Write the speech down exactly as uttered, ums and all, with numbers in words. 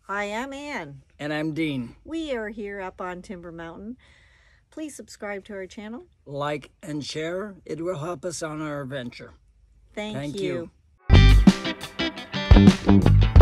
Hi, I'm Ann. And I'm Dean. We are here up on Timber Mountain. Please subscribe to our channel. Like and share. It will help us on our adventure. Thank, Thank you. you.